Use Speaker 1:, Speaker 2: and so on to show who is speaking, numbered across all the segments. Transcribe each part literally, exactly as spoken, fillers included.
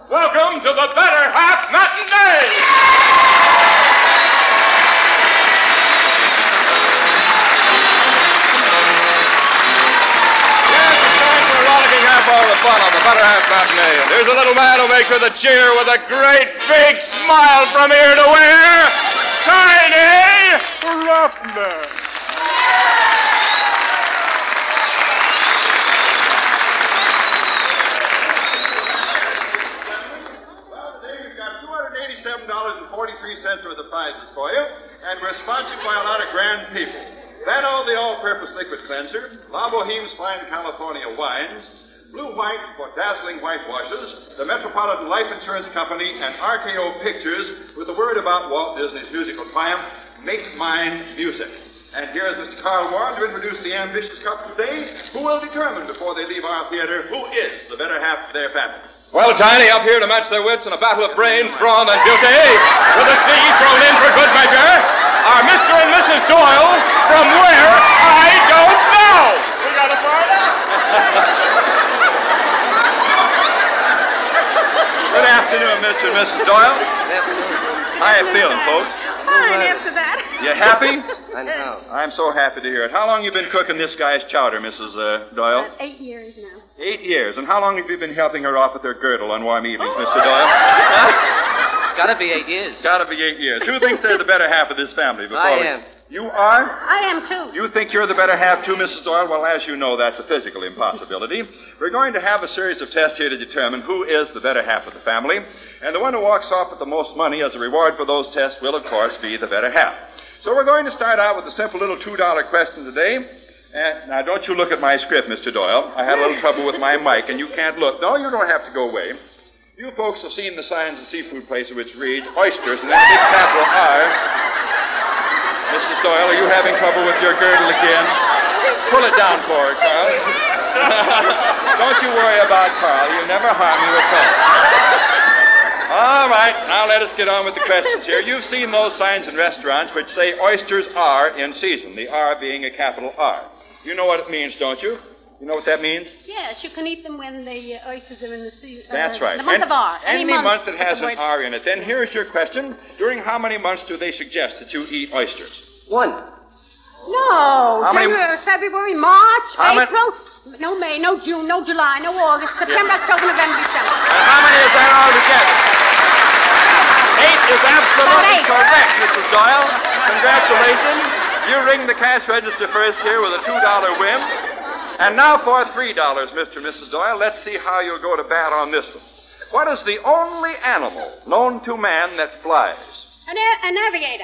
Speaker 1: Welcome to the Better Half Matinee! All the fun on the Better Half Matinee. And here's a little man who makes her the cheer with a great big smile from ear to ear, Tiny Ruffner.
Speaker 2: Well, today we've got two hundred eighty-seven dollars and forty-three cents worth of prizes for you, and we're sponsored by a lot of grand people. Vano, the all-purpose liquid cleanser, La Boheme's fine California wines, Blue White for dazzling whitewashes, the Metropolitan Life Insurance Company, and R K O Pictures with a word about Walt Disney's musical triumph, Make Mine Music. And here's Mister Carl Warren to introduce the ambitious couple today, who will determine before they leave our theater who is the better half of their family.
Speaker 1: Well, Tiny, up here to match their wits in a battle of brains, brawn, and beauty, with a C thrown in for good measure, are Mister and Missus Doyle from where I don't know. We got a party? Good afternoon, Mister and Missus Doyle. Good afternoon. How you feeling, folks?
Speaker 3: Fine after that.
Speaker 1: You happy?
Speaker 4: I know.
Speaker 1: I'm so happy to hear it. How long you been cooking this guy's chowder, Missus Uh, Doyle?
Speaker 3: About eight years now.
Speaker 1: Eight years. And how long have you been helping her off with her girdle on warm evenings, Mister Doyle?
Speaker 4: Gotta be eight years.
Speaker 1: Gotta be eight years. Who thinks they're the better half of this family? Before
Speaker 4: I
Speaker 1: we...
Speaker 4: am.
Speaker 1: You are?
Speaker 3: I am too.
Speaker 1: You think you're the better half too, Missus Doyle? Well, as you know, that's a physical impossibility. We're going to have a series of tests here to determine who is the better half of the family. And the one who walks off with the most money as a reward for those tests will, of course, be the better half. So we're going to start out with a simple little two dollar question today. And now, don't you look at my script, Mister Doyle. I had a little trouble with my mic, and you can't look. No, you don't have to go away. You folks have seen the signs at seafood places which read oysters and then a big capital R. Missus Doyle, are you having trouble with your girdle again? Pull it down for her, Carl. Don't you worry about Carl. He'll never harm you at all. All right, now let us get on with the questions here. You've seen those signs in restaurants which say oysters are in season, the R being a capital R. You know what it means, don't you? You know what that means?
Speaker 3: Yes, you can eat them when the uh, oysters are in the sea. Uh,
Speaker 1: That's right.
Speaker 3: The month
Speaker 1: any,
Speaker 3: of R.
Speaker 1: Any, any month, month that has an
Speaker 3: word...
Speaker 1: R in it. Then here's your question. During how many months do they suggest that you eat oysters?
Speaker 4: One.
Speaker 3: No.
Speaker 1: How
Speaker 3: January,
Speaker 1: many...
Speaker 3: February, March,
Speaker 1: how
Speaker 3: April. Many... No May, no June, no July, no August, September, yeah. October, November, December.
Speaker 1: And how many is that altogether? Eight is absolutely eight. Correct, Missus Doyle. Congratulations. You ring the cash register first here with a two dollar whim. And now for three dollars, Mister and Missus Doyle. Let's see how you'll go to bat on this one. What is the only animal known to man that flies?
Speaker 3: A, na- a navigator.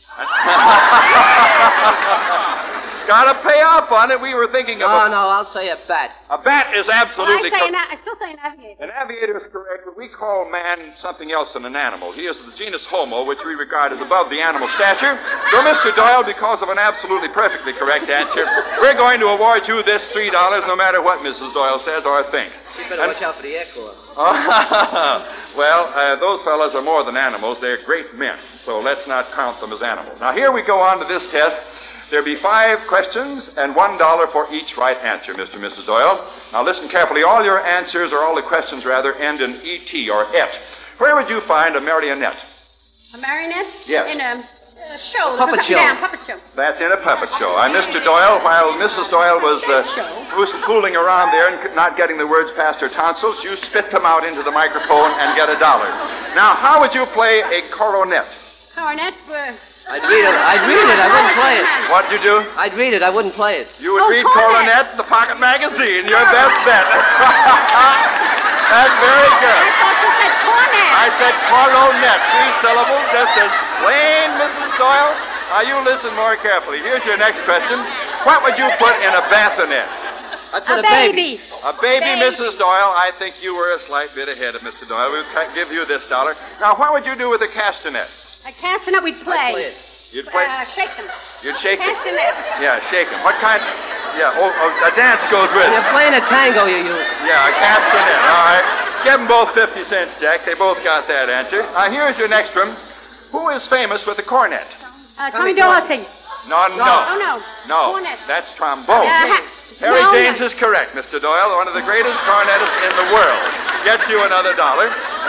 Speaker 1: Gotta pay off on it. We were thinking of
Speaker 4: Oh,
Speaker 1: a...
Speaker 4: no, I'll say a bat.
Speaker 1: A bat is absolutely
Speaker 3: well, I, say
Speaker 1: correct.
Speaker 3: na- I still say navigator.
Speaker 1: An navigator is correct, but we call man something else than an animal. He is the genus Homo, which we regard as above the animal stature. So, Mister Doyle, because of an absolutely perfectly correct answer, we're going to award you this three dollars no matter what Missus Doyle says or thinks.
Speaker 4: You better
Speaker 1: and...
Speaker 4: watch out for the air cooler.
Speaker 1: Well, uh, those fellas are more than animals. They're great men, so let's not count them as animals. Now, here we go on to this test. There'll be five questions and one dollar for each right answer, Mister and Missus Doyle. Now, listen carefully. All your answers, or all the questions, rather, end in E T or et. Where would you find a marionette?
Speaker 3: A marionette?
Speaker 1: Yes.
Speaker 3: In a, a show.
Speaker 4: A puppet show.
Speaker 3: Down, puppet show.
Speaker 1: That's in a puppet show. And Mister Doyle, while Missus Doyle was uh, fooling around there and not getting the words past her tonsils, you spit them out into the microphone and get a dollar. Now, how would you play a coronet?
Speaker 3: Coronet? Uh,
Speaker 4: I'd read it. I'd read it. I wouldn't play it.
Speaker 1: What'd you do?
Speaker 4: I'd read it. I wouldn't play it.
Speaker 1: You would
Speaker 3: oh,
Speaker 1: read
Speaker 3: Coronet.
Speaker 1: Coronet, the Pocket Magazine. Your best bet. That's very good.
Speaker 3: I thought you said cornet.
Speaker 1: I said coronet. Three syllables, just as plain, Missus Doyle. Now, you listen more carefully. Here's your next question. What would you put in a bassinet?
Speaker 4: I'd put
Speaker 3: a,
Speaker 4: a baby.
Speaker 3: baby.
Speaker 1: A baby,
Speaker 3: baby,
Speaker 1: Missus Doyle. I think you were a slight bit ahead of Mister Doyle. We'll give you this dollar. Now, what would you do with a castanet?
Speaker 3: A castanet we'd play.
Speaker 4: I'd play it.
Speaker 1: You'd play...
Speaker 3: Uh, shake them.
Speaker 1: You'd shake them?
Speaker 3: Castanet.
Speaker 1: Yeah, shake them. What kind? Yeah, oh, oh, a dance goes with
Speaker 4: When
Speaker 1: it.
Speaker 4: you're playing a tango, you use.
Speaker 1: Yeah, a castanet. All right. Give them both fifty cents, Jack. They both got that answer. Now, here's your next one. Who is famous with the cornet?
Speaker 3: Uh, Tommy Dorsey.
Speaker 1: No, no.
Speaker 3: Oh, no.
Speaker 1: No,
Speaker 3: Cornet.
Speaker 1: that's trombone.
Speaker 3: Uh, ha-
Speaker 1: Harry
Speaker 3: no,
Speaker 1: James
Speaker 3: no.
Speaker 1: is correct, Mister Doyle. One of the greatest cornetists in the world. Gets you another dollar. And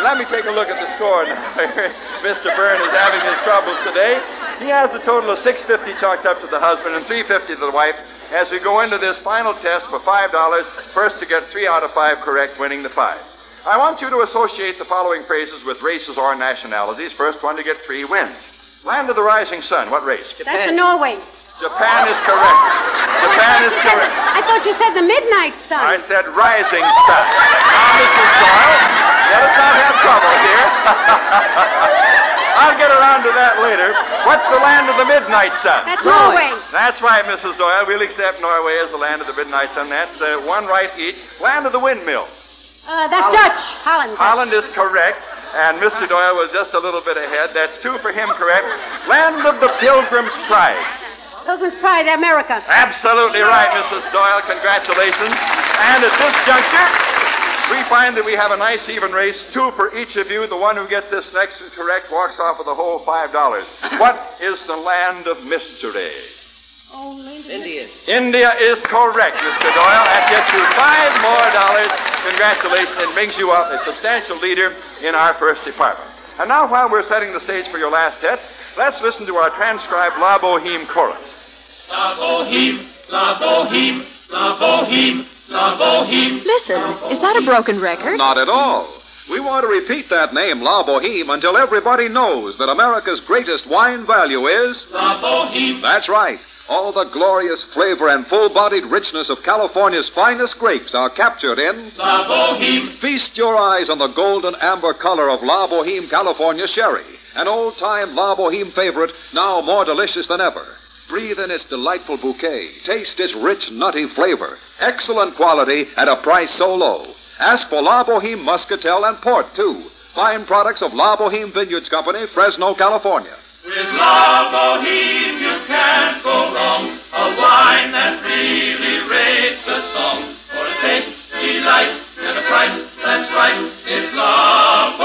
Speaker 1: let me take a look at the score now. Mister Byrne is having his troubles today. He has a total of six fifty chalked up to the husband and three fifty to the wife as we go into this final test for five dollars, first to get three out of five correct, winning the five. I want you to associate the following phrases with races or nationalities. First one to get three wins. Land of the rising sun, what race?
Speaker 3: That's the Norway.
Speaker 1: Japan is correct. Japan is correct.
Speaker 3: I thought you said the midnight sun.
Speaker 1: I said rising sun. Now, Missus Doyle, let us not have trouble here. I'll get around to that later. What's the land of the midnight sun?
Speaker 3: That's Norway.
Speaker 1: That's right, Missus Doyle. We'll accept Norway as the land of the midnight sun. That's uh, one right each. Land of the windmill.
Speaker 3: Uh, that's Holland. Dutch. Holland.
Speaker 1: Holland is correct. And Mister Doyle was just a little bit ahead. That's two for him, correct. Land of the Pilgrim's Pride.
Speaker 3: Pilgrim's Pride, America.
Speaker 1: Absolutely right, Missus Doyle. Congratulations. And at this juncture, we find that we have a nice even race, two for each of you. The one who gets this next is correct walks off with the whole five dollars. What is the land of mystery?
Speaker 3: Only
Speaker 4: India.
Speaker 1: India is correct, Mister Doyle. That gets you five more dollars. Congratulations. It brings you up a substantial leader in our first department. And now, while we're setting the stage for your last test, let's listen to our transcribed La Boheme chorus.
Speaker 5: La Boheme, La Boheme, La Boheme, La Boheme.
Speaker 6: Listen, is that a broken record?
Speaker 7: Not at all. We want to repeat that name, La Boheme, until everybody knows that America's greatest wine value is...
Speaker 5: La Boheme.
Speaker 7: That's right. All the glorious flavor and full-bodied richness of California's finest grapes are captured in...
Speaker 5: La Boheme.
Speaker 7: Feast your eyes on the golden amber color of La Boheme California Sherry, an old-time La Boheme favorite, now more delicious than ever. Breathe in its delightful bouquet. Taste its rich, nutty flavor. Excellent quality at a price so low. Ask for La Boheme Muscatel and Port, too. Fine products of La Boheme Vineyards Company, Fresno, California.
Speaker 5: With La Boheme you can't go wrong. A wine that really rates a song. For a taste, delight, and a price that's right. It's La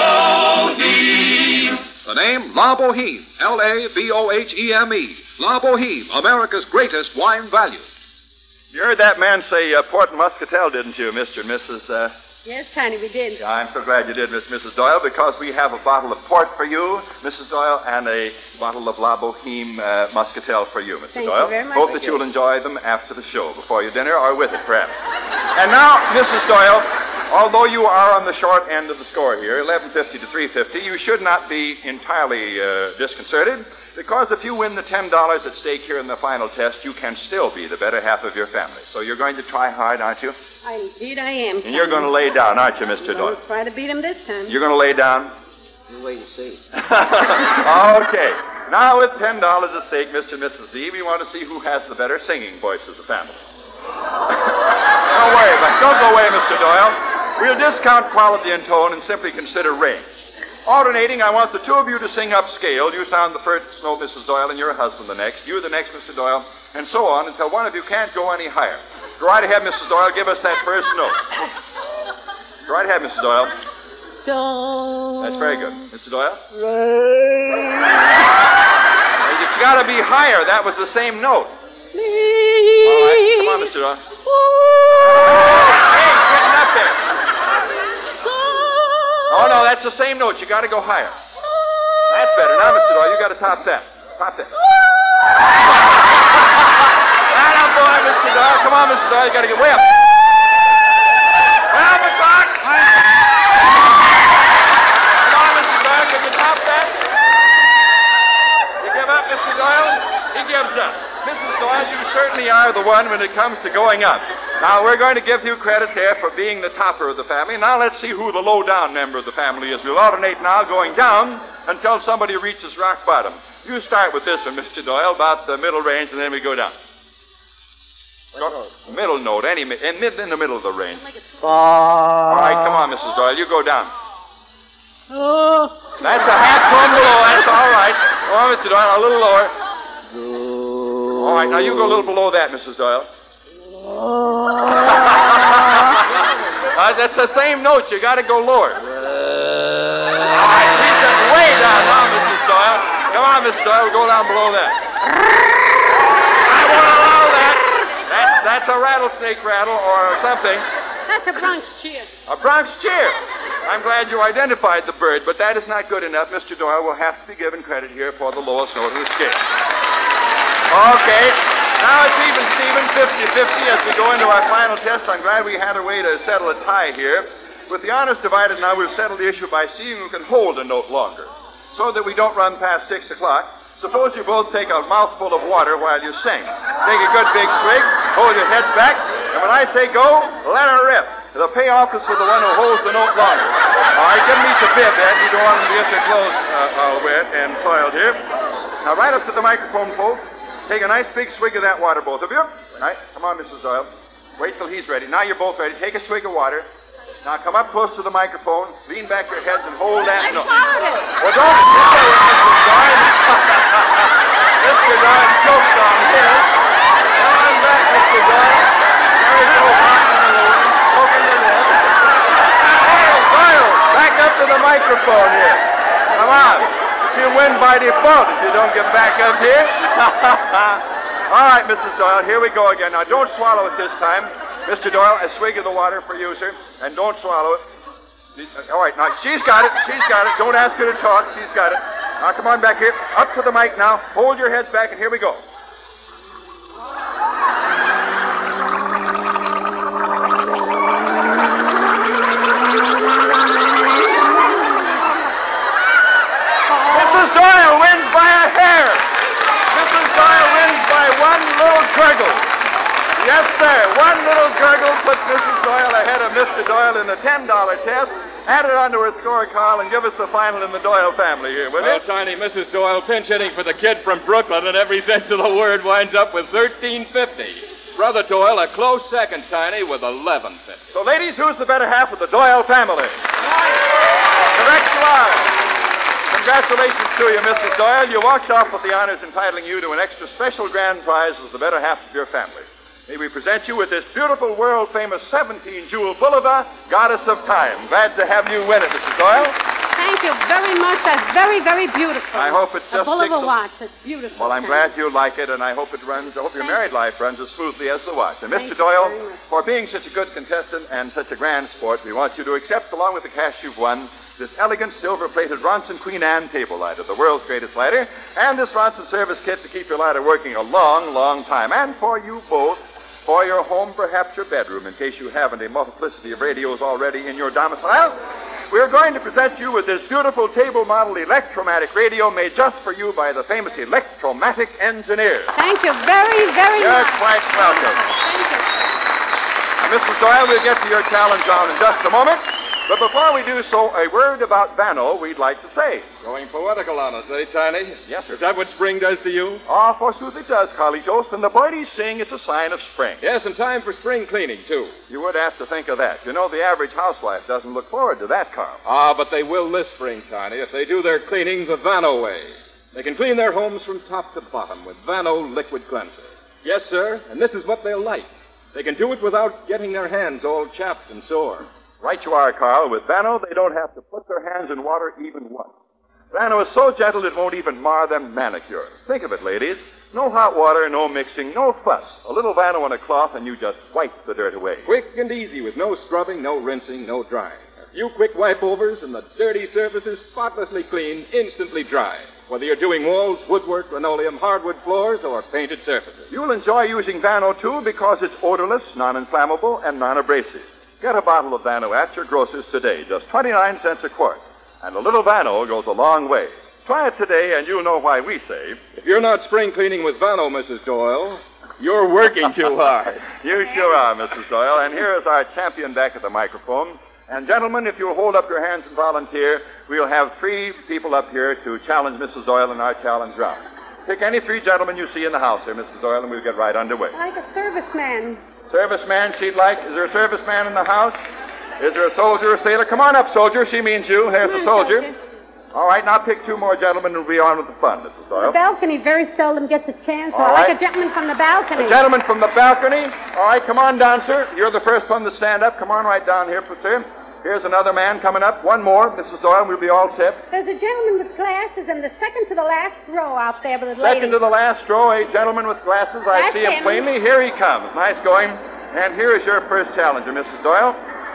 Speaker 5: Boheme.
Speaker 7: The name La Boheme, L A B O H E M E. La Boheme, America's greatest wine value.
Speaker 1: You heard that man say uh, Port and Muscatel, didn't you, Mister and Missus Uh...
Speaker 3: Yes, Tiny, we did.
Speaker 1: Yeah, I'm so glad you did, Miss Missus Doyle, because we have a bottle of port for you, Missus Doyle, and a bottle of La Boheme uh, Muscatel for you, Mister
Speaker 3: Thank
Speaker 1: Doyle.
Speaker 3: you very much.
Speaker 1: Hope that you'll enjoy them after the show, before your dinner, or with it, perhaps. And now, Missus Doyle, although you are on the short end of the score here, eleven fifty to three fifty, you should not be entirely uh, disconcerted, because if you win the ten dollars at stake here in the final test, you can still be the better half of your family. So you're going to try hard, aren't you?
Speaker 3: Indeed I am.
Speaker 1: And you're going to lay down, aren't you, Mister Doyle?
Speaker 3: I'll try to beat him this time.
Speaker 1: You're going to lay down?
Speaker 4: You wait and see.
Speaker 1: Okay. Now, with ten dollars at stake, Mister and Missus Z, we want to see who has the better singing voice of the family. Don't worry about it. Don't go away, Mister Doyle. We'll discount quality and tone and simply consider range. Alternating, I want the two of you to sing upscale. You sound the first note, Missus Doyle, and your husband the next. You the next, Mister Doyle, and so on until one of you can't go any higher. Go right ahead, Missus Doyle. Give us that first note. Go right ahead, Missus Doyle.
Speaker 3: Don't
Speaker 1: That's very good. Mister Doyle? It's got to be higher. That was the same note. All right. Come on, Mister Doyle. Hey, getting up there. Oh, no, that's the same note. You got to go higher. That's better. Now, Mister Doyle, you got to top that. Top that. Right up, boy, Mister Doyle. Come on, Mister Doyle. You got to get way up. Well, the clock. Come on, Mister Doyle. Can you top that? You give up, Mister Doyle? He gives up. Missus Doyle, you certainly are the one when it comes to going up. Now, we're going to give you credit there for being the topper of the family. Now, let's see who the low-down member of the family is. We'll alternate now going down until somebody reaches rock bottom. You start with this one, Mister Doyle, about the middle range, and then we go down. Go, middle note, any in, mid, in the middle of the range. All right, come on, Missus Doyle, you go down. That's a half tone below. That's all right. Come on, Mister Doyle, a little lower. All right, now you go a little below that, Missus Doyle. uh, that's the same note. You got to go lower. All right, reach it way down now, Missus Doyle. Come on, Missus Doyle. We'll go down below that. I won't allow that. That's, that's a rattlesnake rattle or something.
Speaker 3: That's a Bronx cheer.
Speaker 1: A Bronx cheer. I'm glad you identified the bird, but that is not good enough. Mister Doyle will have to be given credit here for the lowest note of the scale. Okay. Now it's even Steven, fifty-fifty. As we go into our final test, I'm glad we had a way to settle a tie here. With the honors divided now, we've settled the issue by seeing who can hold a note longer, so that we don't run past six o'clock. Suppose you both take a mouthful of water while you sing. Take a good big swig, hold your heads back, and when I say go, let her rip. The payoff is for the one who holds the note longer. All right, give me the bib, Ed. You don't want them to get their clothes uh, all wet and soiled here. Now, right up to the microphone, folks. Take a nice big swig of that water, both of you. All right, come on, Missus Doyle. Wait till he's ready. Now you're both ready. Take a swig of water. Now come up close to the microphone, lean back your heads, and hold that note. Well, don't swallow it, Missus Doyle. Mister Doyle choked on his. Come on back, Mister Doyle. There is no hot in the wind. Open the lid. Hey, Doyle, back up to the microphone here. Come on. You win by default if you don't get back up here. All right, Missus Doyle, here we go again. Now, don't swallow it this time. Mister Doyle, a swig of the water for you, sir, and don't swallow it. All right, now, she's got it. She's got it. Don't ask her to talk. She's got it. Now, come on back here. Up to the mic now. Hold your heads back, and here we go. Missus Doyle wins by a hair. Missus Doyle wins by one little gurgle. Yes, sir. One little gurgle puts Missus Doyle ahead of Mister Doyle in the ten dollar test. Add it onto her score, Carl, and give us the final in the Doyle family here, will
Speaker 2: Well,
Speaker 1: you?
Speaker 2: Tiny, Missus Doyle pinch hitting for the kid from Brooklyn, and every sense of the word winds up with thirteen fifty. Brother Doyle, a close second, Tiny, with eleven fifty.
Speaker 1: So, ladies, who's the better half of the Doyle family? Correct you are. Congratulations to you, Missus Doyle. You walked off with the honors entitling you to an extra special grand prize as the better half of your family. May we present you with this beautiful, world-famous seventeen-jewel Bulova, Goddess of Time. Glad to have you win it, Missus Doyle.
Speaker 3: Thank you very much. That's very, very beautiful.
Speaker 1: I hope it's
Speaker 3: A
Speaker 1: just
Speaker 3: Bulova
Speaker 1: six-
Speaker 3: watch. It's beautiful.
Speaker 1: Well, I'm
Speaker 3: Thank
Speaker 1: glad you like it, and I hope it runs, I hope your
Speaker 3: Thank
Speaker 1: married life runs as smoothly as the watch. And
Speaker 3: Thank
Speaker 1: Mister
Speaker 3: you
Speaker 1: Doyle,
Speaker 3: very much.
Speaker 1: for being such a good contestant and such a grand sport, we want you to accept, along with the cash you've won, this elegant silver-plated Ronson Queen Anne table lighter, the world's greatest lighter, and this Ronson service kit to keep your lighter working a long, long time. And for you both, for your home, perhaps your bedroom, in case you haven't a multiplicity of radios already in your domicile, we're going to present you with this beautiful table model Electromatic radio made just for you by the famous Electromatic engineer.
Speaker 3: Thank you very, very
Speaker 1: You're
Speaker 3: much.
Speaker 1: quite welcome.
Speaker 3: Thank you.
Speaker 1: Now, Missus Doyle, we'll get to your challenge on in just a moment. But before we do so, a word about Vano we'd like to say.
Speaker 2: Going poetical on us, eh, Tiny?
Speaker 1: Yes, sir.
Speaker 2: Is that what spring does to you?
Speaker 1: Ah, forsooth it does, Carlitos, and the birdies sing it's a sign of spring.
Speaker 2: Yes, and time for spring cleaning, too.
Speaker 1: You would have to think of that. You know, the average housewife doesn't look forward to that, Carl.
Speaker 2: Ah, but they will this spring, Tiny, if they do their cleaning the Vano way. They can clean their homes from top to bottom with Vano liquid cleanser. Yes, sir, and this is what they'll like. They can do it without getting their hands all chapped and sore.
Speaker 1: Right you are, Carl. With Vano, they don't have to put their hands in water even once. Vano is so gentle it won't even mar their manicure. Think of it, ladies. No hot water, no mixing, no fuss. A little Vano on a cloth and you just wipe the dirt away.
Speaker 2: Quick and easy with no scrubbing, no rinsing, no drying. A few quick wipe-overs and the dirty surface is spotlessly clean, instantly dry. Whether you're doing walls, woodwork, linoleum, hardwood floors, or painted surfaces.
Speaker 1: You'll enjoy using Vano, too, because it's odorless, non-inflammable, and non-abrasive. Get a bottle of Vano at your grocer's today, just twenty-nine cents a quart. And a little Vano goes a long way. Try it today, and you'll know why we say...
Speaker 2: If you're not spring cleaning with Vano, Missus Doyle, you're working too hard.
Speaker 1: You sure are, Missus Doyle. And here is our champion back at the microphone. And, gentlemen, if you'll hold up your hands and volunteer, we'll have three people up here to challenge Missus Doyle in our challenge round. Pick any three gentlemen you see in the house here, Missus Doyle, and we'll get right underway.
Speaker 3: Like a serviceman.
Speaker 1: Serviceman she'd like. Is there a serviceman in the house? Is there a soldier or sailor? Come on up, soldier. She means you. Here's the
Speaker 3: Come on,
Speaker 1: soldier.
Speaker 3: soldier.
Speaker 1: All right, now pick two more gentlemen and we'll be on with the fun, Missus Doyle.
Speaker 3: The balcony very seldom gets a chance. So
Speaker 1: All
Speaker 3: I like
Speaker 1: right.
Speaker 3: a gentleman from the balcony.
Speaker 1: A gentleman from the balcony. All right, come on down, sir. You're the first one to stand up. Come on right down here, sir. Here's another man coming up. One more, Missus Doyle, and we'll be all set.
Speaker 3: There's a gentleman with glasses in the second to the last row out there with the
Speaker 1: Second
Speaker 3: lady.
Speaker 1: to the last row, a gentleman with glasses. I
Speaker 3: That's
Speaker 1: see him
Speaker 3: him.
Speaker 1: plainly. Here he comes. Nice going. And here is your first challenger, Missus Doyle.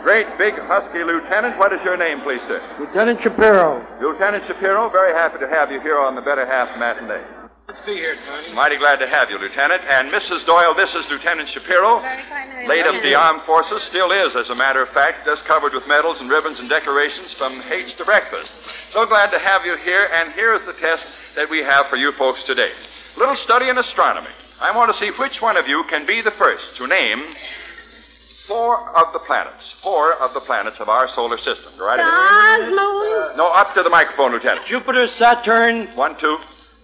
Speaker 1: great big husky lieutenant. What is your name, please, sir?
Speaker 8: Lieutenant Shapiro.
Speaker 1: Lieutenant Shapiro, very happy to have you here on the Better Half Matinee.
Speaker 8: Let's be here, Tony.
Speaker 1: Mighty glad to have you, Lieutenant. And Missus Doyle, this is Lieutenant Shapiro,
Speaker 3: Very kind.
Speaker 1: late of the armed forces, still is, as a matter of fact, just covered with medals and ribbons and decorations from H to breakfast. So glad to have you here, and here is the test that we have for you folks today. A little study in astronomy. I want to see which one of you can be the first to name four of the planets. Four of the planets of our solar system. Go right ahead.
Speaker 3: Stars, moon.
Speaker 1: No, up to the microphone, Lieutenant.
Speaker 8: Jupiter, Saturn,
Speaker 1: One, two.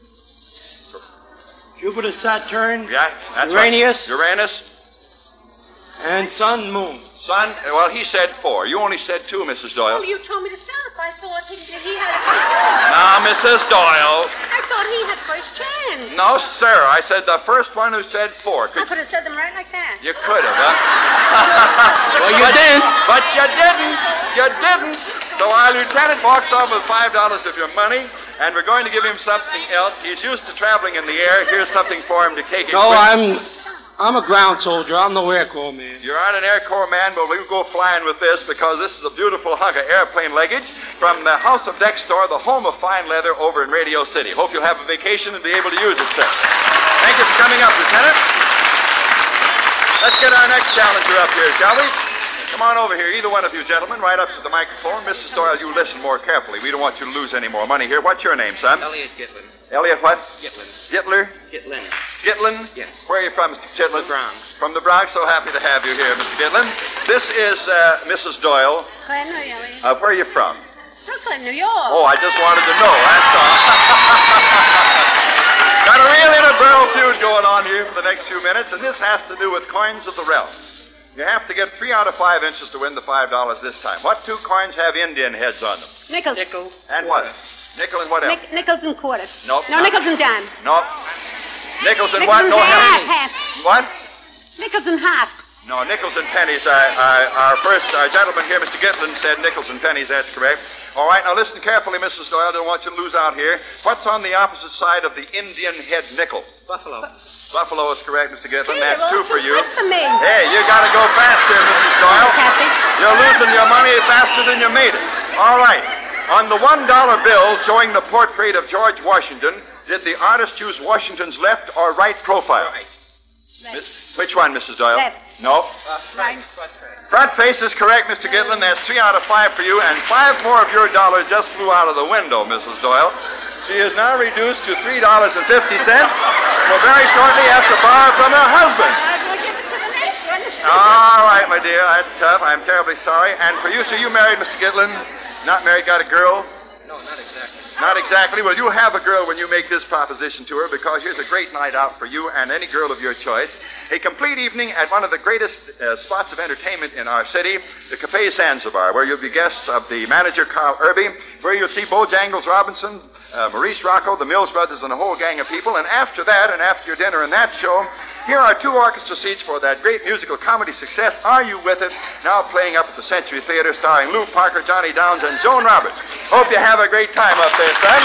Speaker 8: Jupiter, Saturn,
Speaker 1: Yeah, that's
Speaker 8: Uranus.
Speaker 1: right. Uranus.
Speaker 8: and Sun, Moon.
Speaker 1: Son, well, he said four. You only said two, Missus Doyle.
Speaker 3: Well, you told me to stop. I thought he, he had.
Speaker 1: Now, Missus Doyle.
Speaker 3: I thought he had first chance.
Speaker 1: No, sir. I said the first one who said four.
Speaker 3: I could have said them right like that.
Speaker 1: You could have, huh?
Speaker 8: Well, you
Speaker 1: but,
Speaker 8: didn't.
Speaker 1: But you didn't. You didn't. So our lieutenant walks off with five dollars of your money, and we're going to give him something else. He's used to traveling in the air. Here's something for him to take him.
Speaker 8: No,
Speaker 1: with.
Speaker 8: I'm I'm a ground soldier. I'm no Air Corps man.
Speaker 1: You're not an Air Corps man, but we'll go flying with this because this is a beautiful hunk of airplane luggage from the House of Deck store, the home of fine leather over in Radio City. Hope you'll have a vacation and be able to use it, sir. Thank you for coming up, Lieutenant. Let's get our next challenger up here, shall we? Come on over here, either one of you gentlemen, right up to the microphone. Missus Doyle, you listen more carefully. We don't want you to lose any more money here. What's your name, son?
Speaker 4: Elliot Gitlin.
Speaker 1: Elliot what?
Speaker 4: Gitlin.
Speaker 1: Gitler?
Speaker 4: Gitlin.
Speaker 1: Gitlin?
Speaker 4: Yes.
Speaker 1: Where are you from, Mister Gitlin?
Speaker 4: From the Bronx.
Speaker 1: From the Bronx. So happy to have you here, Mister Gitlin. This is uh, Missus Doyle.
Speaker 3: Clinton, really?
Speaker 1: Uh, where are you from?
Speaker 3: Brooklyn, New York.
Speaker 1: Oh, I just wanted to know. That's all. Got a real inter-borough feud going on here for the next few minutes, and this has to do with coins of the realm. You have to get three out of five inches to win the five dollars this time. What two coins have Indian heads on them?
Speaker 3: Nickels.
Speaker 4: Nickel.
Speaker 1: And what? Nickel and what else?
Speaker 3: Nick, nickels and quarters.
Speaker 1: Nope.
Speaker 3: No, nickels and dime.
Speaker 1: No. Nickels and
Speaker 3: Nickels
Speaker 1: what?
Speaker 3: and
Speaker 1: No
Speaker 3: half,
Speaker 1: help.
Speaker 3: half.
Speaker 1: What?
Speaker 3: Nickels and half.
Speaker 1: No, nickels and pennies. Uh, uh, our first our gentleman here, Mister Gitlin, said nickels and pennies. That's correct. All right, now listen carefully, Missus Doyle. I don't want you to lose out here. What's on the opposite side of the Indian head nickel?
Speaker 4: Buffalo.
Speaker 1: Buffalo is correct, Mister Gitlin.
Speaker 3: Gee,
Speaker 1: That's
Speaker 3: well,
Speaker 1: two for you.
Speaker 3: That's for me.
Speaker 1: Hey, you got to go faster, Missus Doyle.
Speaker 3: Kathy.
Speaker 1: You're losing your money faster than you made it. All right. On the one dollar bill showing the portrait of George Washington, did the artist use Washington's left or right profile?
Speaker 4: Right.
Speaker 1: Mi- Which one, Missus Doyle?
Speaker 3: Left.
Speaker 1: No.
Speaker 3: Right.
Speaker 1: Front face is correct, Mister Gitlin. That's three out of five for you, and five more of your dollars just flew out of the window, Missus Doyle. She is now reduced to three dollars and fifty cents. Will very shortly have to borrow from her husband.
Speaker 3: I'll give it to the next one.
Speaker 1: All right, my dear, that's tough. I'm terribly sorry. And for you, so you married, Mister Gitlin? Not married, got a girl?
Speaker 4: No, not exactly.
Speaker 1: Not exactly. Well, you'll have a girl when you make this proposition to her, because here's a great night out for you and any girl of your choice. A complete evening at one of the greatest uh, spots of entertainment in our city, the Cafe Zanzibar, where you'll be guests of the manager, Carl Irby, where you'll see Bojangles Robinson, uh, Maurice Rocco, the Mills Brothers, and a whole gang of people. And after that, and after your dinner and that show, here are two orchestra seats for that great musical comedy success, Are You With It?, now playing up at the Century Theater, starring Lou Parker, Johnny Downs, and Joan Roberts. Hope you have a great time up there, son.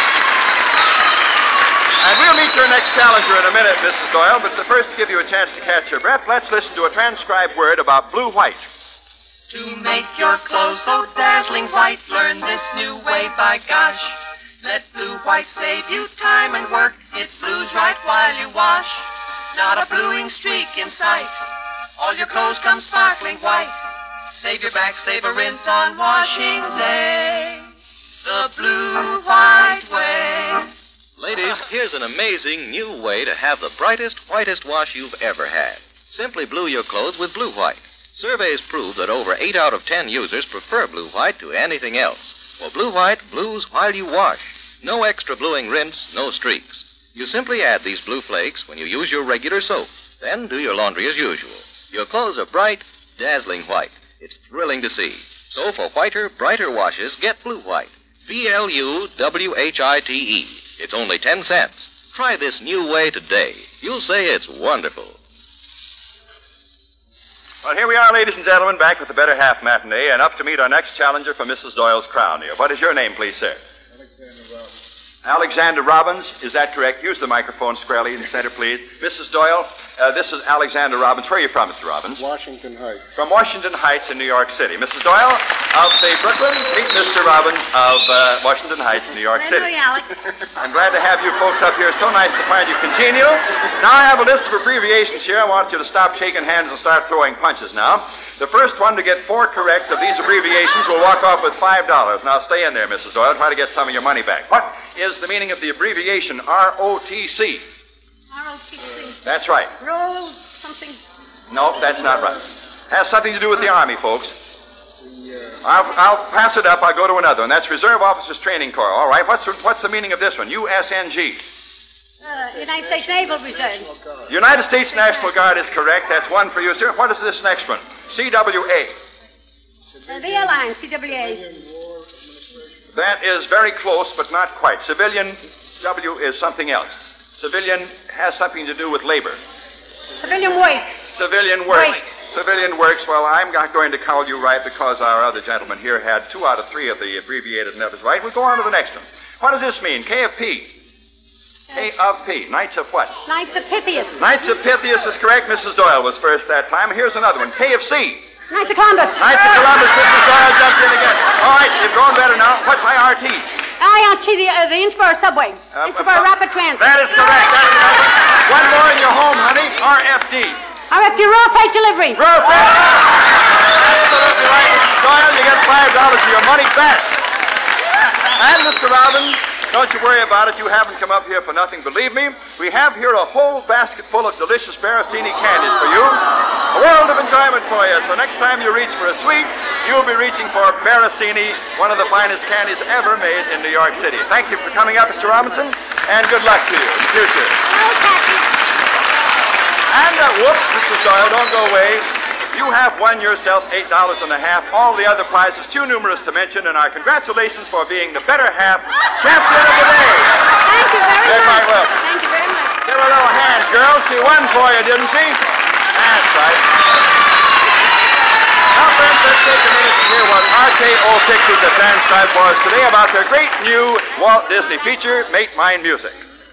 Speaker 1: And we'll meet your next challenger in a minute, Missus Doyle, but first, to give you a chance to catch your breath, let's listen to a transcribed word about blue-white.
Speaker 9: To make your clothes so dazzling white, learn this new way, by gosh. Let Blue White save you time and work. It blues right while you wash. Not a bluing streak in sight. All your clothes come sparkling white. Save your back, save a rinse on washing day. The Blue White way.
Speaker 10: Ladies, here's an amazing new way to have the brightest, whitest wash you've ever had. Simply blue your clothes with Blue White. Surveys prove that over eight out of ten users prefer Blue White to anything else. Well, Blue White blues while you wash. No extra bluing rinse, no streaks. You simply add these blue flakes when you use your regular soap. Then do your laundry as usual. Your clothes are bright, dazzling white. It's thrilling to see. So for whiter, brighter washes, get Blue White. B L U W H I T E. It's only ten cents. Try this new way today. You'll say it's wonderful.
Speaker 1: Well, here we are, ladies and gentlemen, back with the Better Half Matinee, and up to meet our next challenger for Missus Doyle's crown here. What is your name, please, sir?
Speaker 2: Alexander Robbins.
Speaker 1: Alexander Robbins. Is that correct? Use the microphone squarely in the center, please. Missus Doyle, Uh, this is Alexander Robbins. Where are you from, Mister Robbins?
Speaker 11: Washington Heights.
Speaker 1: From Washington Heights in New York City. Missus Doyle of the Brooklyn, meet Mister Robbins of uh, Washington Heights, New York City.
Speaker 3: Alex.
Speaker 1: I'm glad to have you folks up here. It's so nice to find you congenial. Now I have a list of abbreviations here. I want you to stop shaking hands and start throwing punches now. The first one to get four correct of these abbreviations will walk off with five dollars. Now stay in there, Missus Doyle. Try to get some of your money back. What is the meaning of the abbreviation R O T C?
Speaker 3: R O T C.
Speaker 1: That's right.
Speaker 3: Roll something.
Speaker 1: No, that's not right. Has something to do with the Army, folks. I'll, I'll pass it up. I'll go to another one. That's Reserve Officers Training Corps. All right. What's what's the meaning of this one? U S N G.
Speaker 3: Uh, United States Naval Reserve.
Speaker 1: United States National Guard is correct. That's one for you, sir. What is this next one? C W A.
Speaker 3: Uh, the airline, C W A.
Speaker 1: That is very close, but not quite. Civilian W is something else. Civilian has something to do with labor.
Speaker 3: Civilian work.
Speaker 1: Civilian works.
Speaker 3: Work.
Speaker 1: Civilian works. Well, I'm not going to call you right because our other gentleman here had two out of three of the abbreviated letters right. We'll go on to the next one. What does this mean? K of P. K of P. Knights of what?
Speaker 3: Knights of Pythias.
Speaker 1: Knights of Pythias is correct. Missus Doyle was first that time. Here's another one. K of C.
Speaker 3: Knights of Columbus.
Speaker 1: Knights of Columbus. Missus Doyle jumped in again. All right, you're going better now. What's I R T?
Speaker 3: I R T, the, uh, the Innsbruck subway.
Speaker 1: Uh,
Speaker 3: Innsbruck uh, rapid transit.
Speaker 1: That is correct. That is correct. One more in your home, honey. R F D.
Speaker 3: R F D, rural freight delivery.
Speaker 1: Rural freight. Absolutely right, Missus Doyle. You get five dollars for your money back. And Mister Robbins, don't you worry about it. You haven't come up here for nothing, believe me. We have here a whole basket full of delicious Baracini candies for you. A world of enjoyment for you. So next time you reach for a sweet, you'll be reaching for Baracini, one of the finest candies ever made in New York City. Thank you for coming up, Mister Robinson, and good luck to you in the future. And, uh, whoops, Missus Doyle, don't go away. You have won yourself eight dollars and a half. All the other prizes too numerous to mention, and our congratulations for being the better half champion of the day.
Speaker 3: Thank you very
Speaker 1: You're
Speaker 3: much.
Speaker 1: quite welcome.
Speaker 3: Thank you very much.
Speaker 1: Give her a little hand, girls. She won for you, didn't she? That's right. Now, friends, let's take a minute to hear what R K O Pictures have transcribed for us today about their great new Walt Disney feature, Make Mine Music.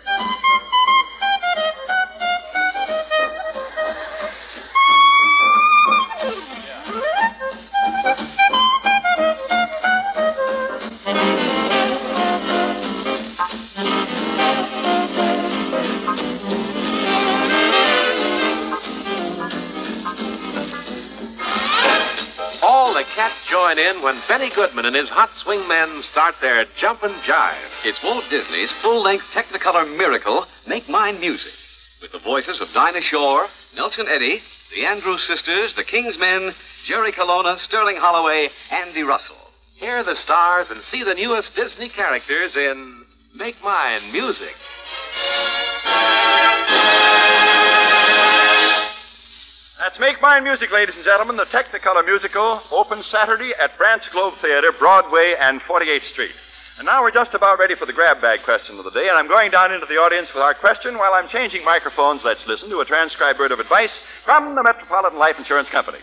Speaker 12: All the cats join in when Benny Goodman and his hot swing men start their jumpin' jive.
Speaker 13: It's Walt Disney's full-length Technicolor miracle, Make Mine Music, with the voices of Dinah Shore, Nelson Eddy, the Andrews Sisters, the King's Men, Jerry Colonna, Sterling Holloway, Andy Russell.
Speaker 12: Hear the stars and see the newest Disney characters in Make Mine Music.
Speaker 1: That's Make Mine Music, ladies and gentlemen. The Technicolor musical opens Saturday at Brant's Globe Theater, Broadway and forty-eighth Street. And now we're just about ready for the grab bag question of the day, and I'm going down into the audience with our question. While I'm changing microphones, let's listen to a transcribed word of advice from the Metropolitan Life Insurance Company.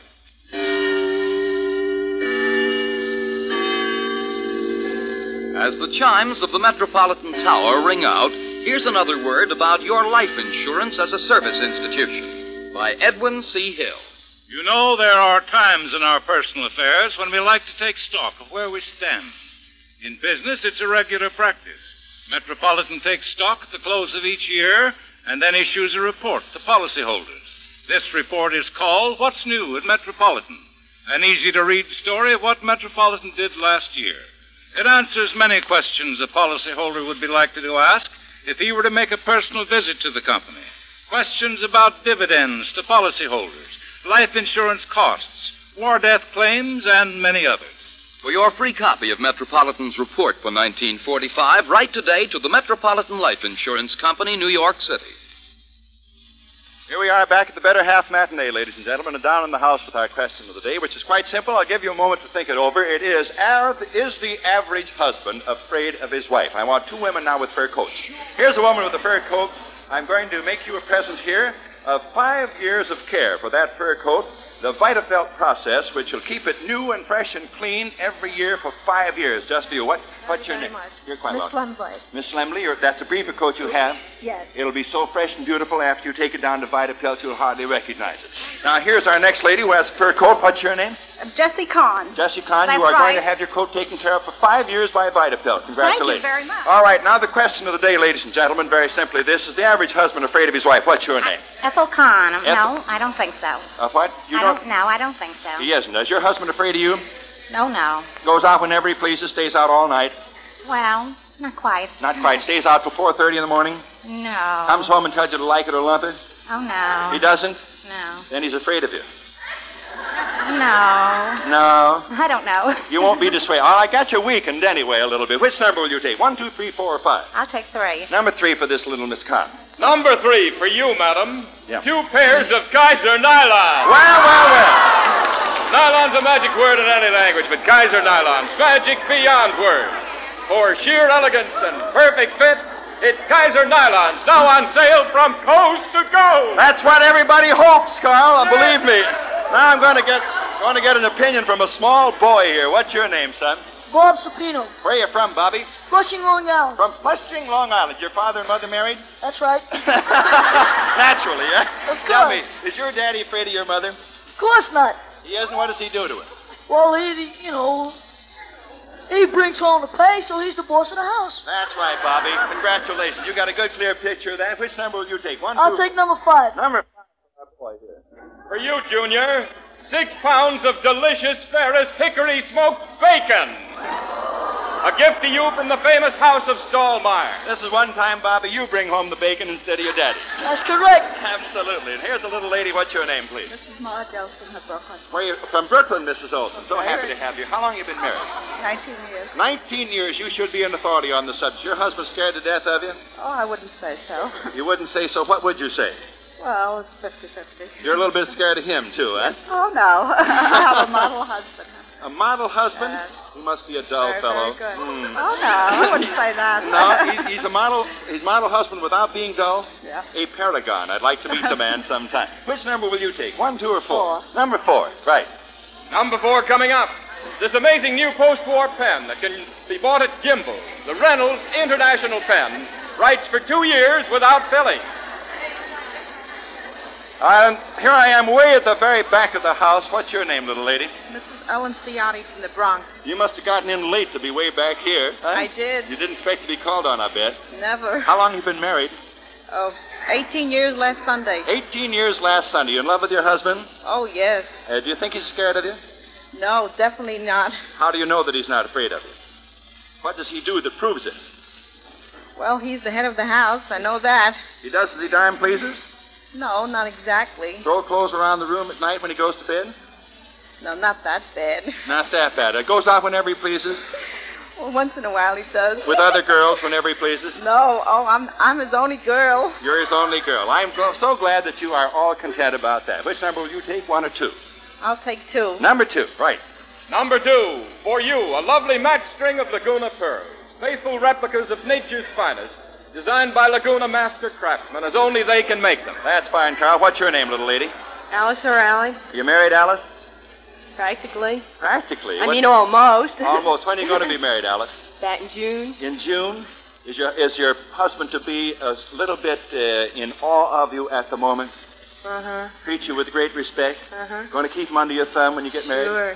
Speaker 14: As the chimes of the Metropolitan Tower ring out, here's another word about your life insurance as a service institution. By Edwin C. Hill.
Speaker 15: You know, there are times in our personal affairs when we like to take stock of where we stand. In business, it's a regular practice. Metropolitan takes stock at the close of each year and then issues a report to policyholders. This report is called What's New at Metropolitan, an easy-to-read story of what Metropolitan did last year. It answers many questions a policyholder would be likely to ask if he were to make a personal visit to the company. Questions about dividends to policyholders, life insurance costs, war-death claims, and many others.
Speaker 14: For your free copy of Metropolitan's report for nineteen forty-five, write today to the Metropolitan Life Insurance Company, New York City.
Speaker 1: Here we are back at the Better Half Matinee, ladies and gentlemen, and down in the house with our question of the day, which is quite simple. I'll give you a moment to think it over. It is, is the average husband afraid of his wife? I want two women now with fur coats. Here's a woman with a fur coat. I'm going to make you a present here of five years of care for that fur coat, the Vitafelt process, which will keep it new and fresh and clean every year for five years, just for you. What, What's your
Speaker 11: very
Speaker 1: name?
Speaker 11: much.
Speaker 1: You're quite
Speaker 11: Miss
Speaker 1: welcome.
Speaker 11: Lembley.
Speaker 1: Miss Lemley, you're, that's a beaver coat you have.
Speaker 11: Yes.
Speaker 1: It'll be so fresh and beautiful after you take it down to Vita Pelt, you'll hardly recognize it. Now, here's our next lady who has a fur coat. What's your name?
Speaker 11: Uh, Jessie Kahn.
Speaker 1: Jessie Kahn,
Speaker 11: That's
Speaker 1: you are
Speaker 11: right.
Speaker 1: going to have your coat taken care of for five years by Vita Pelt. Congratulations.
Speaker 11: Thank you very much.
Speaker 1: All right, now the question of the day, ladies and gentlemen, very simply this. Is the average husband afraid of his wife? What's your name?
Speaker 16: Ethel Kahn.
Speaker 1: Ethel-
Speaker 16: No, I don't think so.
Speaker 1: Uh, what? You
Speaker 16: I
Speaker 1: don't?
Speaker 16: don't know. I don't think so.
Speaker 1: He isn't. Is your husband afraid of you?
Speaker 16: No, no.
Speaker 1: Goes out whenever he pleases, stays out all night.
Speaker 16: Well, not quite.
Speaker 1: Not quite. Stays out till four thirty in the morning.
Speaker 16: No.
Speaker 1: Comes home and tells you to like it or lump it.
Speaker 16: Oh, no.
Speaker 1: He doesn't?
Speaker 16: No.
Speaker 1: Then he's afraid of you.
Speaker 16: No.
Speaker 1: No.
Speaker 16: I don't know.
Speaker 1: You won't be dissuaded. Oh, I got you weakened anyway a little bit. Which number will you take? One, two, three, four, or five?
Speaker 16: I'll take three.
Speaker 1: Number three for this little Miss Kahn.
Speaker 12: Number three for you, madam.
Speaker 1: Yeah.
Speaker 12: Two pairs of Kaiser nylon.
Speaker 1: Well, well, well.
Speaker 12: Nylon's a magic word in any language, but Kaiser nylon's magic beyond words. For sheer elegance and perfect fit, it's Kaiser nylons now on sale from coast to coast.
Speaker 1: That's what everybody hopes, Carl. And believe me. Now I'm going to get going to get an opinion from a small boy here. What's your name, son?
Speaker 17: Bob Sapino.
Speaker 1: Where are you from, Bobby?
Speaker 17: Flushing, Long Island.
Speaker 1: From Flushing, Long Island. Your father and mother married?
Speaker 17: That's right.
Speaker 1: Naturally, yeah?
Speaker 17: Of
Speaker 1: Tell me,
Speaker 17: course.
Speaker 1: is your daddy afraid of your mother?
Speaker 17: Of course not.
Speaker 1: He isn't? What does he do to her?
Speaker 17: Well, he, you know, he brings home the pay, so he's the boss of the house.
Speaker 1: That's right, Bobby. Congratulations. You got a good, clear picture of that. Which number will you take? One,
Speaker 17: I'll
Speaker 1: two...
Speaker 17: take number five.
Speaker 1: Number five. Boy, here.
Speaker 12: For you, Junior, six pounds of delicious Ferris hickory smoked bacon. A gift to you from the famous house of Stallmeyer.
Speaker 1: This is one time, Bobby, you bring home the bacon instead of your daddy.
Speaker 17: That's correct.
Speaker 1: Absolutely. And here's the little lady. What's your name, please?
Speaker 3: Missus Marge Olson of Brooklyn.
Speaker 1: Where you from? Brooklyn, Missus Olson. So happy to have you. How long have you been married?
Speaker 3: Nineteen years.
Speaker 1: Nineteen years. You should be an authority on the subject. Your husband scared to death of you?
Speaker 3: Oh, I wouldn't say so.
Speaker 1: You wouldn't say so. What would you say?
Speaker 3: Well, it's fifty-fifty.
Speaker 1: You're a little bit scared of him, too, huh?
Speaker 3: Oh, no. I have a model husband.
Speaker 1: A model husband?
Speaker 3: Yes.
Speaker 1: He must be a dull
Speaker 3: Very,
Speaker 1: fellow.
Speaker 3: very good.
Speaker 1: Hmm.
Speaker 3: Oh, no. I wouldn't say that.
Speaker 1: No, he, he's a model. He's model husband without being dull.
Speaker 3: Yeah.
Speaker 1: A paragon. I'd like to meet the man sometime. Which number will you take? One, two, or four?
Speaker 3: Four.
Speaker 1: Number four. Right.
Speaker 12: Number four coming up. This amazing new post-war pen that can be bought at Gimbal. The Reynolds International Pen writes for two years without filling.
Speaker 1: Um, here I am, way at the very back of the house. What's your name, little lady?
Speaker 3: Missus Ellen Ciotti from the Bronx.
Speaker 1: You must have gotten in late to be way back here. Huh?
Speaker 3: I did.
Speaker 1: You didn't expect to be called on, I bet.
Speaker 3: Never.
Speaker 1: How long have you been married?
Speaker 3: Oh, eighteen years last Sunday.
Speaker 1: Eighteen years last Sunday. You in love with your husband?
Speaker 3: Oh, yes.
Speaker 1: Uh, do you think he's scared of you?
Speaker 3: No, definitely not.
Speaker 1: How do you know that he's not afraid of you? What does he do that proves it?
Speaker 3: Well, he's the head of the house. I know that.
Speaker 1: He does as he darn pleases?
Speaker 3: No, not exactly.
Speaker 1: Throw clothes around the room at night when he goes to bed?
Speaker 3: No, not that bad.
Speaker 1: Not that bad. It goes out whenever he pleases?
Speaker 3: Well, once in a while he does.
Speaker 1: With other girls whenever he pleases?
Speaker 3: No, oh, I'm I'm his only girl.
Speaker 1: You're his only girl. I'm gl- so glad that you are all content about that. Which number will you take, one or two?
Speaker 3: I'll take two.
Speaker 1: Number two, right.
Speaker 12: Number two, for you, a lovely match string of Laguna pearls. Faithful replicas of nature's finest, designed by Laguna master craftsmen as only they can make them.
Speaker 1: That's fine, Carl. What's your name, little lady?
Speaker 3: Alice or Allie?
Speaker 1: You married, Alice?
Speaker 3: Practically.
Speaker 1: Practically.
Speaker 3: I
Speaker 1: What-
Speaker 3: mean, almost.
Speaker 1: Almost. When are you going to be married, Alice?
Speaker 3: That in June.
Speaker 1: In June? Is your is your husband to be a little bit uh, in awe of you at the moment?
Speaker 3: Uh-huh.
Speaker 1: Treat you with great respect?
Speaker 3: Uh-huh.
Speaker 1: Going to keep him under your thumb when you get married?
Speaker 3: Sure.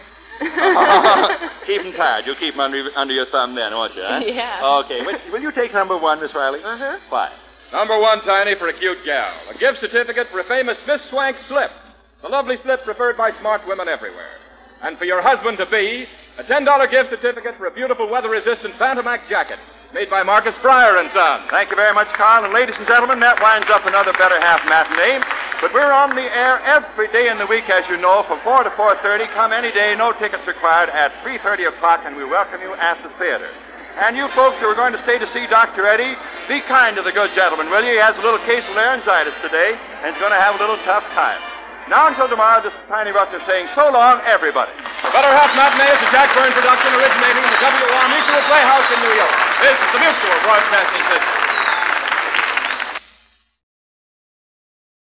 Speaker 1: Keep him tired. You'll keep him under, under your thumb then, won't you? Huh?
Speaker 3: Yeah.
Speaker 1: Okay. Will, will you take number one, Miss Riley?
Speaker 3: Uh-huh.
Speaker 1: Fine.
Speaker 12: Number one, Tiny, for a cute gal. A gift certificate for a famous Miss Swank slip. The lovely slip preferred by smart women everywhere. And for your husband-to-be, a ten dollar gift certificate for a beautiful weather-resistant Phantomac jacket made by Marcus Pryor and Son.
Speaker 1: Thank you very much, Carl. And ladies and gentlemen, that winds up another Better Half matinee. But we're on the air every day in the week, as you know, from four to four thirty. Come any day, no tickets required, at three thirty o'clock, and we welcome you at the theater. And you folks who are going to stay to see Doctor Eddie, be kind to the good gentleman, will you? He has a little case of laryngitis today, and he's going to have a little tough time. Now until tomorrow, this is Tiny Rucker saying so long, everybody.
Speaker 12: The Better Half Matinee is a Jack Byrne production originating in the W O R Mutual Playhouse in New York. This is the Mutual Broadcasting System.